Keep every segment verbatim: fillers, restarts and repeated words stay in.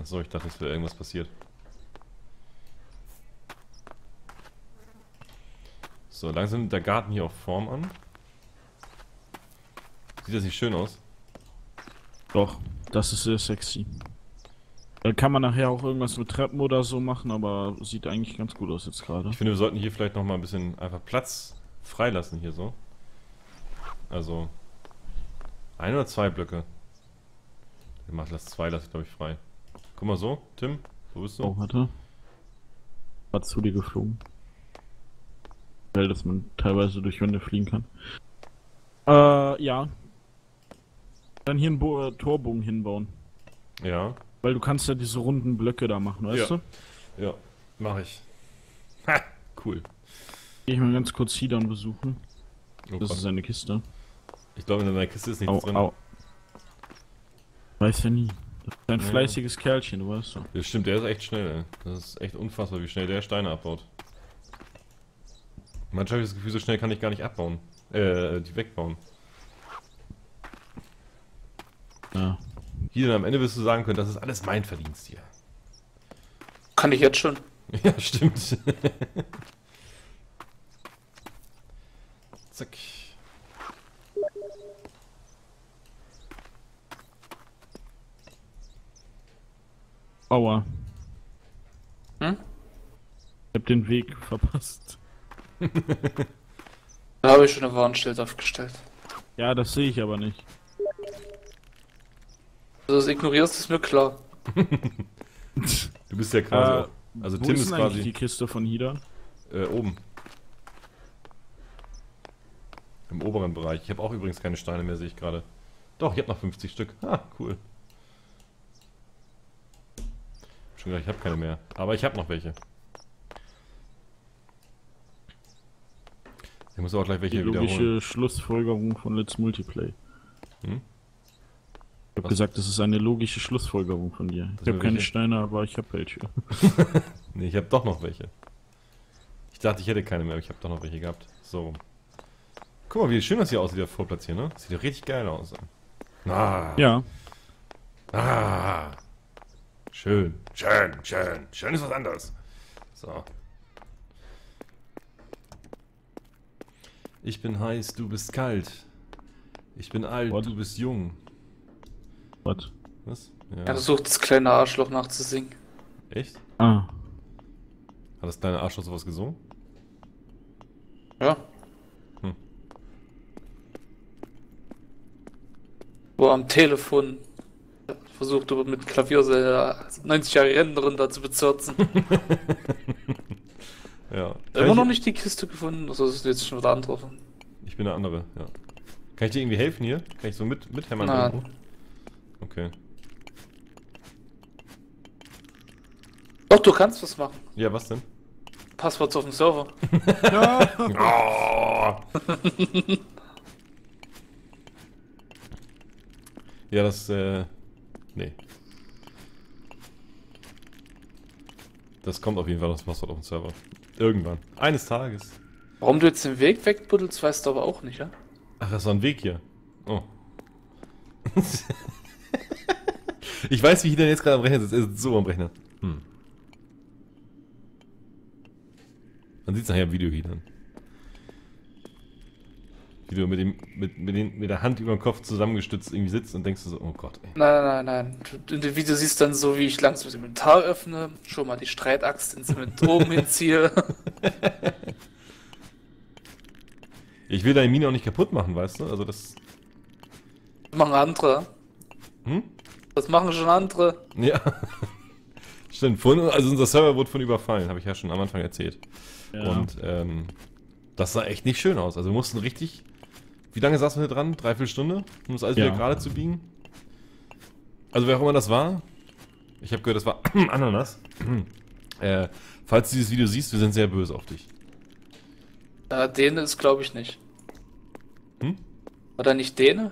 Achso, ich dachte, es wäre irgendwas passiert. So, langsam nimmt der Garten hier auch Form an. Sieht das nicht schön aus? Doch, das ist sehr sexy. Da kann man nachher auch irgendwas mit Treppen oder so machen, aber sieht eigentlich ganz gut aus jetzt gerade. Ich finde, wir sollten hier vielleicht noch mal ein bisschen einfach Platz freilassen hier so. Also ein oder zwei Blöcke. Ich mach das zwei, lasse ich glaube ich frei. Guck mal so, Tim, wo bist du? Oh, warte. War zu dir geflogen. Weil, dass man teilweise durch Wände fliegen kann. Äh, ja. Dann hier einen Bo äh, Torbogen hinbauen. Ja. Weil du kannst ja diese runden Blöcke da machen, weißt Ja. du? Ja, mach ich. Ha, cool. Geh ich mal ganz kurz Hidan besuchen. Oh Das Gott. ist eine Kiste. Ich glaube, in deiner Kiste ist nichts Au, drin. au. Weiß ja nie. Das ist ein Ja. fleißiges Kerlchen, du weißt doch. Das stimmt, der ist echt schnell, ey. Das ist echt unfassbar, wie schnell der Steine abbaut. Manchmal habe ich das Gefühl, so schnell kann ich gar nicht abbauen. Äh, die wegbauen. Ja. Hier dann am Ende wirst du sagen können, das ist alles mein Verdienst hier. Kann ich jetzt schon. Ja, stimmt. Zack. Aua. Hm? Ich hab den Weg verpasst. Da habe ich schon ein Warnschild aufgestellt. Ja, das sehe ich aber nicht. Also das ignorierst, ist mir klar. Du bist ja quasi Äh, auch. Also Wo Tim ist ist denn eigentlich quasi die Kiste von Hida? äh, oben. Im oberen Bereich. Ich habe auch übrigens keine Steine mehr, sehe ich gerade. Doch, ich habe noch fünfzig Stück. Ah, cool. Schon gedacht, ich habe keine mehr. Aber ich habe noch welche. Ich muss auch gleich welche Die logische wiederholen. Schlussfolgerung von Let's Multiplay. Hm? Ich hab Was? gesagt, das ist eine logische Schlussfolgerung von dir. Ich sind habe keine welche? Steine, aber ich habe welche. Nee, ich habe doch noch welche. Ich dachte, ich hätte keine mehr, aber ich habe doch noch welche gehabt. So. Guck mal, wie schön das hier aussieht, der Vorplatz hier, ne? Sieht ja richtig geil aus. Ah. Ja. Ah. Schön. Schön, schön. Schön ist was anderes. So. Ich bin heiß, du bist kalt. Ich bin alt, What? du bist jung. Was? Was? Er Ja. versucht, das kleine Arschloch nachzusingen. Echt? Ah. Hat das kleine Arschloch sowas gesungen? Ja. Hm. Wo er am Telefon versucht, mit Klavier seine neunzig Jahre Rentnerin da zu bezirzen. Ja. Immer noch nicht die Kiste gefunden, also das ist jetzt schon wieder andere. Ich bin der andere, ja. Kann ich dir irgendwie helfen hier? Kann ich so mit, mithämmern? Nein. irgendwo? Okay. Doch, du kannst was machen. Ja, was denn? Passwort auf dem Server. Oh! Ja, das, äh... Nee. Das kommt auf jeden Fall das Passwort auf den Server. Irgendwann. Eines Tages. Warum du jetzt den Weg wegbuddelst, weißt du aber auch nicht, ja? Ach, das war ein Weg hier. Oh. Ich weiß, wie ich denn jetzt gerade am Rechner sitzt. Er sitzt so am Rechner. Hm. Man sieht es nachher im Video hier dann. Wie du mit, dem, mit, mit, den, mit der Hand über dem Kopf zusammengestützt irgendwie sitzt und denkst du so, oh Gott, ey. Nein, nein, nein. Du, in dem Video siehst dann so, wie ich langsam das Inventar öffne, schon mal die Streitaxt ins Inventar oben hinziehe. Ich will deine Mine auch nicht kaputt machen, weißt du? Also das... Das machen andere. Hm? Das machen schon andere. Ja. Stimmt, vorhin, also unser Server wurde von überfallen, habe ich ja schon am Anfang erzählt. Ja. Und ähm, das sah echt nicht schön aus. Also wir mussten richtig... Wie lange saßen wir hier dran? Dreiviertel Stunde? Um das alles Ja. wieder gerade zu biegen? Also wer auch immer das war, ich habe gehört, das war Ananas. äh, falls du dieses Video siehst, wir sind sehr böse auf dich. Äh, Däne ist, glaube ich, nicht. Hm? Oder nicht Däne?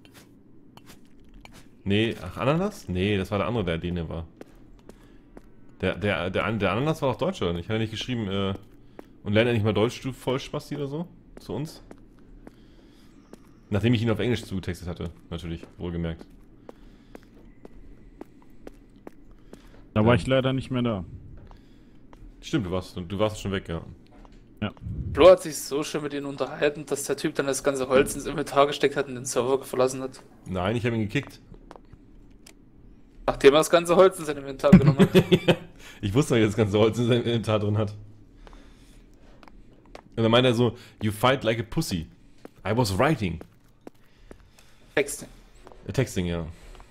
Nee, ach Ananas? Nee, das war der andere, der Däne war. Der, der, der, der Ananas war doch Deutscher, oder nicht? Hat er nicht geschrieben, äh, und lernt er nicht mal Deutsch, du Vollspasti oder so? Zu uns? Nachdem ich ihn auf Englisch zugetextet hatte, natürlich, wohlgemerkt. Da war Ähm. ich leider nicht mehr da. Stimmt, du warst, du warst schon weg, ja. Flo hat sich so schön mit ihnen unterhalten, dass der Typ dann das ganze Holz ins Inventar gesteckt hat und den Server verlassen hat. Nein, ich habe ihn gekickt. Nachdem er das ganze Holz in sein Inventar genommen hat. Ich wusste, dass er das ganze Holz in seinem Inventar drin hat. Und dann meinte er so, you fight like a pussy. I was writing. Texting. Äh, Texting, ja.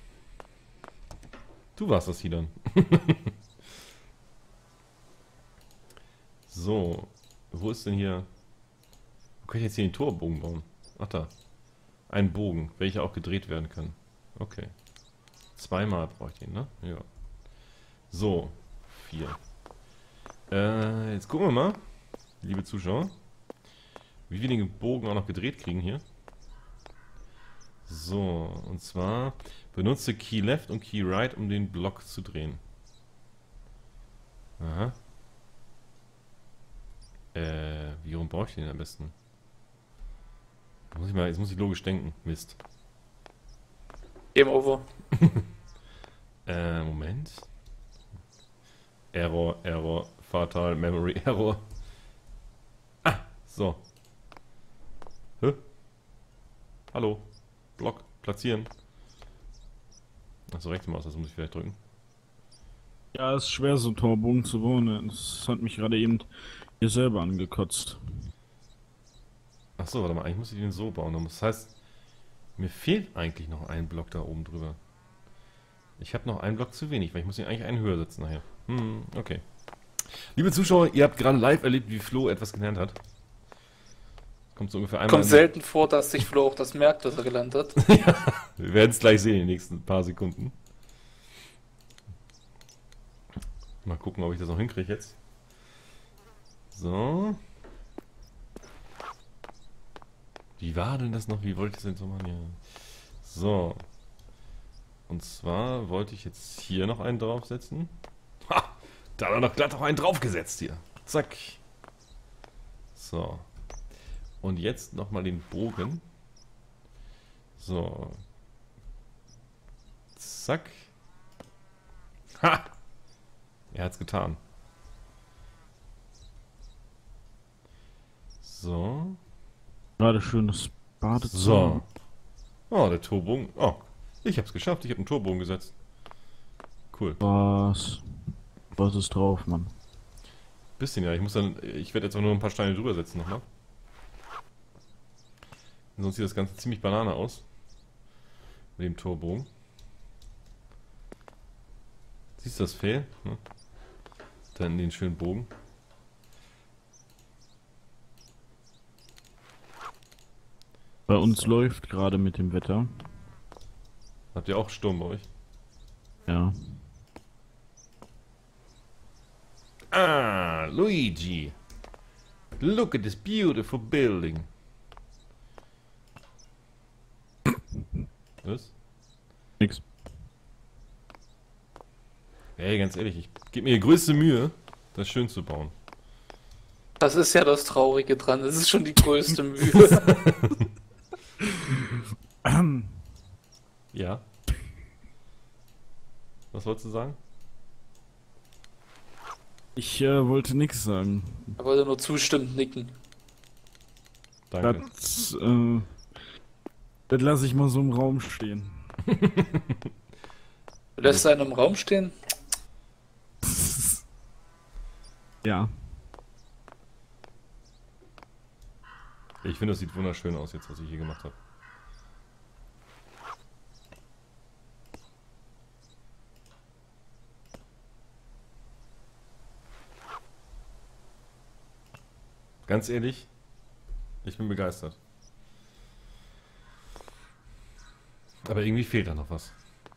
Du warst das hier dann. So. Wo ist denn hier... Wo kann ich jetzt hier den Torbogen bauen? Ach da. Ein Bogen, welcher auch gedreht werden kann. Okay. Zweimal brauche ich den, ne? Ja. So. Vier. Äh, jetzt gucken wir mal, liebe Zuschauer, wie wir den Bogen auch noch gedreht kriegen hier. So, und zwar benutze Key Left und Key Right, um den Block zu drehen. Aha. Äh, wie rum brauche ich den am besten? Muss ich mal, jetzt muss ich logisch denken. Mist. Game over. Äh, Moment. Error, Error, Fatal Memory Error. Ah, so. Hä? Hallo. Block, platzieren. Achso, rechte Maus, das muss ich vielleicht drücken. Ja, es ist schwer, so einen Torbogen zu bauen. Das hat mich gerade eben hier selber angekotzt. Achso, warte mal, eigentlich muss ich den so bauen. Das heißt, mir fehlt eigentlich noch ein Block da oben drüber. Ich habe noch einen Block zu wenig, weil ich muss ihn eigentlich einen höher setzen nachher. Hm, okay. Liebe Zuschauer, ihr habt gerade live erlebt, wie Flo etwas gelernt hat. Kommt so ungefähr einmal. Kommt selten vor, dass sich Flo auch das merkt, was er gelernt hat. Ja, wir werden es gleich sehen in den nächsten paar Sekunden. Mal gucken, ob ich das noch hinkriege jetzt. So. Wie war denn das noch? Wie wollte ich das denn so machen? Ja. So. Und zwar wollte ich jetzt hier noch einen draufsetzen. Ha! Da hat er noch glatt auch einen draufgesetzt hier. Zack. So. Und jetzt nochmal den Bogen. So. Zack. Ha! Er hat's getan. So. Gerade schönes Badezimmer. So. Oh, der Torbogen. Oh, ich hab's geschafft. Ich habe einen Torbogen gesetzt. Cool. Was? Was ist drauf, Mann? Bisschen, ja. Ich muss dann. Ich werde jetzt auch nur ein paar Steine drüber setzen nochmal. Sonst sieht das Ganze ziemlich Banane aus. Mit dem Torbogen. Siehst du das Fell? Ne? Dann den schönen Bogen. Bei uns läuft gerade mit dem Wetter. Habt ihr auch Sturm bei euch? Ja. Ah, Luigi. Look at this beautiful building. Was? Nix. Ey, ganz ehrlich, ich gebe mir die größte Mühe, das schön zu bauen. Das ist ja das Traurige dran. Das ist schon die größte Mühe. Ja. Was wolltest du sagen? Ich äh, wollte nix sagen. Er wollte nur zustimmend nicken. Danke. Das, äh, das lasse ich mal so im Raum stehen. Du lässt einen im Raum stehen? Ja. Ich finde, das sieht wunderschön aus jetzt, was ich hier gemacht habe. Ganz ehrlich, ich bin begeistert. Aber irgendwie fehlt da noch was.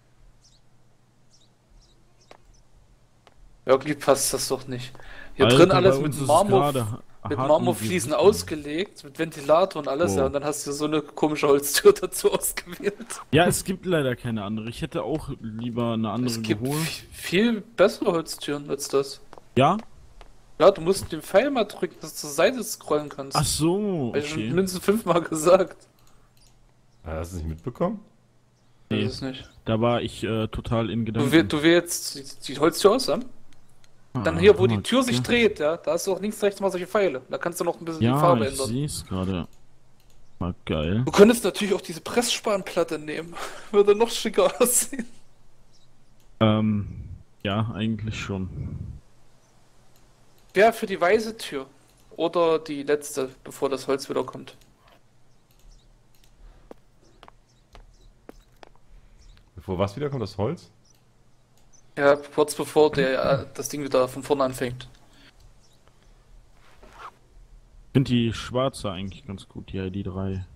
Irgendwie passt das doch nicht. Hier Alter, drin bei alles uns mit ist es Marmor, gerade mit hart Marmorfliesen und gewütet. ausgelegt, mit Ventilator und alles, Wow. ja, und dann hast du so eine komische Holztür dazu ausgewählt. Ja, es gibt leider keine andere. Ich hätte auch lieber eine andere Es gibt geholt. f- viel bessere Holztüren als das. Ja? Ja, du musst den Pfeil mal drücken, dass du zur Seite scrollen kannst. Ach so, Hab ich schon okay. mindestens fünfmal gesagt. Hast du es nicht mitbekommen? Das Nee. ist nicht. Da war ich äh, total in Du, Gedanken. wähl- du wählst die, die Holztür aus, ja? Dann Ah, hier, wo die Tür okay. sich dreht, ja, da hast du auch links, rechts mal solche Pfeile. Da kannst du noch ein bisschen die Ja, Farbe ich ändern. sehe es gerade. War geil. Du könntest natürlich auch diese Pressspanplatte nehmen. Würde noch schicker aussehen. Ähm, ja, eigentlich schon. Ja, für die weiße Tür. Oder die letzte, bevor das Holz wieder kommt. Bevor was wiederkommt, das Holz? Ja, kurz bevor der, äh, das Ding wieder von vorne anfängt. Ich finde die schwarze eigentlich ganz gut, die I D drei.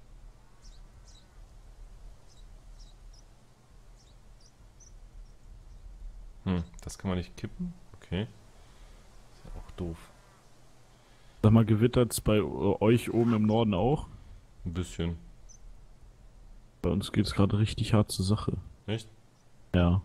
Hm, das kann man nicht kippen? Okay. Ist ja auch doof. Sag mal, gewittert's bei äh, euch oben im Norden auch? Ein bisschen. Bei uns geht's gerade richtig hart zur Sache. Echt? Ja.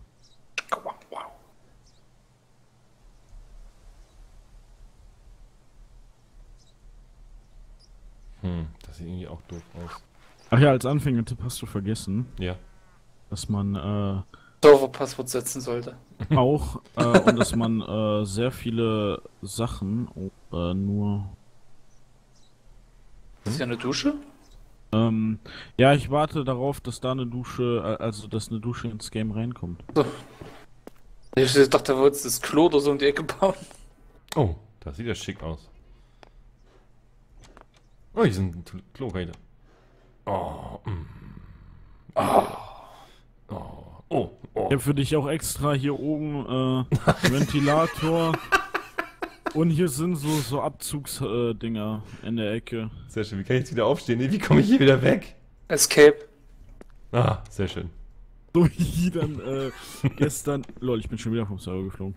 Hm, das sieht irgendwie auch doof aus. Ach ja, als Anfängertipp hast du vergessen, Ja. dass man äh, Serverpasswort setzen sollte. auch äh, und dass man äh, sehr viele Sachen äh, nur. Ist hier eine Dusche? Ähm, ja, ich warte darauf, dass da eine Dusche, äh, also dass eine Dusche ins Game reinkommt. Ich dachte, da wolltest du das Klo oder so um die Ecke bauen. Oh, das sieht ja schick aus. Oh, hier sind Klogeräte. Oh, mm. oh, oh, oh, oh. Ich habe für dich auch extra hier oben äh, Ventilator und hier sind so so Abzugsdinger äh, Dinger in der Ecke. Sehr schön. Wie kann ich jetzt wieder aufstehen? Nee, wie komme ich hier wieder weg? Escape. Ah, sehr schön. So wie dann äh, gestern. Lol, ich bin schon wieder vom Server geflogen.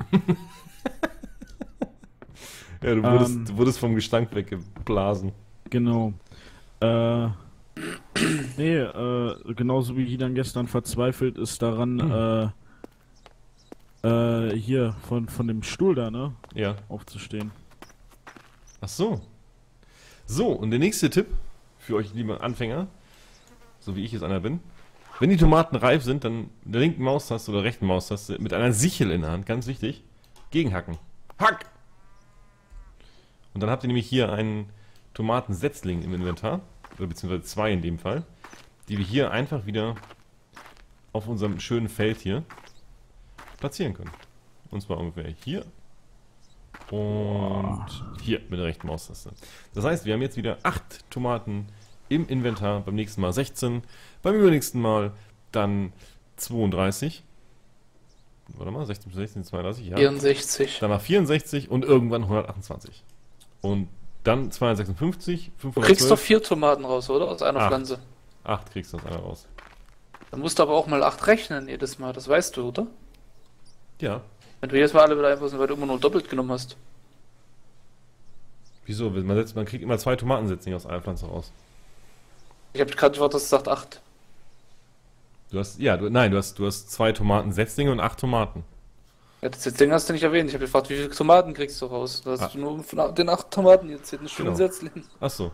Ja, du wurdest, Ähm. du wurdest vom Gestank weggeblasen. Genau. Äh. Nee, äh, genauso wie die dann gestern verzweifelt ist daran, äh, äh, hier von, von dem Stuhl da, ne? Ja. Aufzustehen. Ach so. So, und der nächste Tipp für euch liebe Anfänger, so wie ich es einer bin. Wenn die Tomaten reif sind, dann mit der linken Maustaste oder rechten Maustaste mit einer Sichel in der Hand, ganz wichtig, gegenhacken. Hack! Und dann habt ihr nämlich hier einen Tomatensetzling im Inventar, oder beziehungsweise zwei in dem Fall, die wir hier einfach wieder auf unserem schönen Feld hier platzieren können. Und zwar ungefähr hier und hier mit der rechten Maustaste. Das heißt, wir haben jetzt wieder acht Tomaten im Inventar, beim nächsten Mal sechzehn, beim übernächsten Mal dann zweiunddreißig. Warte mal, sechzehn plus sechzehn, zweiunddreißig, ja. vierundsechzig. Danach vierundsechzig und irgendwann hundertachtundzwanzig. Und dann zweihundertsechsundfünfzig, Du kriegst doch fünfhundertzwölf. vier Tomaten raus, oder? Aus einer Acht. Pflanze. acht kriegst du aus einer raus. Dann musst du aber auch mal acht rechnen jedes Mal, das weißt du, oder? Ja. Wenn du jedes Mal alle wieder einfach sind, weil du immer nur doppelt genommen hast. Wieso? Man, setzt, man kriegt immer zwei Tomatensetzlinge aus einer Pflanze raus. Ich habe gerade gehört, dass es sagt acht. Du hast, ja, du, nein, du hast, du hast zwei Tomatensetzlinge und acht Tomaten. Ja, das Ding hast du nicht erwähnt. Ich habe gefragt, wie viele Tomaten kriegst du raus? Da hast Ah. du nur von den acht Tomaten jetzt einen schönen Genau. Setzling. Ach so.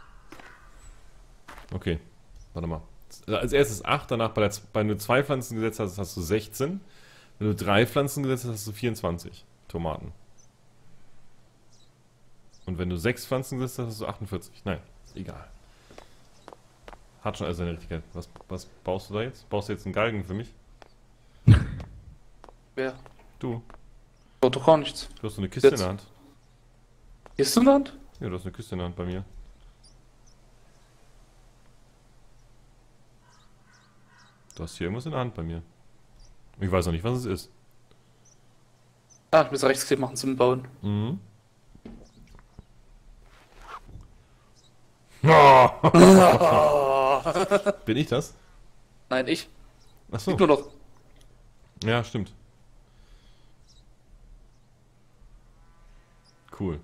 Okay, warte mal. Als erstes acht, danach bei, der, bei nur zwei Pflanzen gesetzt hast, hast du sechzehn. Wenn du drei Pflanzen gesetzt hast, hast du vierundzwanzig Tomaten. Und wenn du sechs Pflanzen gesetzt hast, hast du achtundvierzig. Nein, ist egal. Hat schon also seine Richtigkeit. Was, was baust du da jetzt? Baust du jetzt einen Galgen für mich? Wer? Du. Oh, doch gar nichts. Du hast so eine Kiste Jetzt. in der Hand. Ist du in der Hand? Ja, du hast eine Kiste in der Hand bei mir. Du hast hier irgendwas in der Hand bei mir. Ich weiß noch nicht, was es ist. Ah, ich muss Rechtsklick machen zum Bauen. Mhm. Bin ich das? Nein, ich. Achso. Gib nur noch. Ja, stimmt. Cool.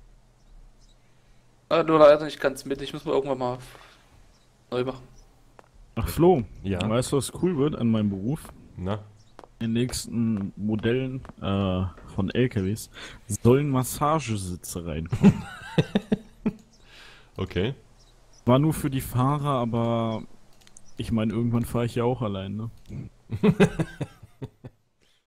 Ah, nur leider nicht ganz mit. Ich muss mal irgendwann mal neu machen. Ach Flo, Ja. weißt du, was cool wird an meinem Beruf? Na? In den nächsten Modellen äh, von L K Ws sollen Massagesitze reinkommen. Okay. War nur für die Fahrer, aber Ich meine, irgendwann fahre ich ja auch allein, ne?